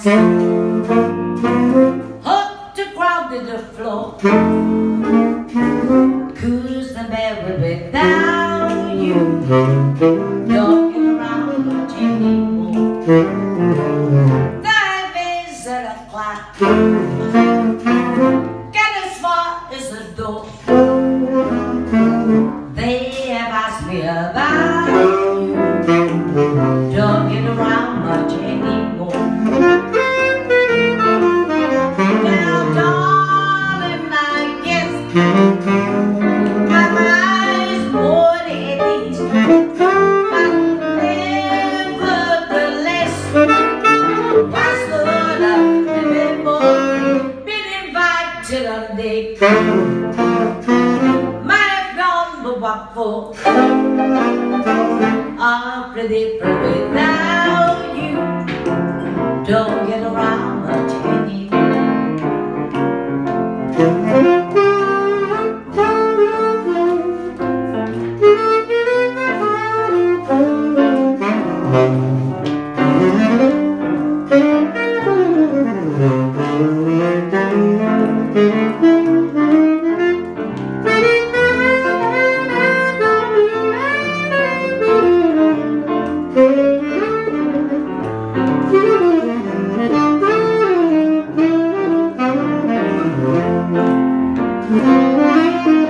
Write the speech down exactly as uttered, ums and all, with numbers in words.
Hot to crowd in the floor. Who's the man without you? Walking around much anymore. Time is at a clock. Get as far as the door. They have asked me about you. Don't get around much anymore. Now, darling, I guess my mind's more at ease. But nevertheless, what's the love living more? Been invited on day. What for? I'm pretty pretty without you. Don't get around much anymore.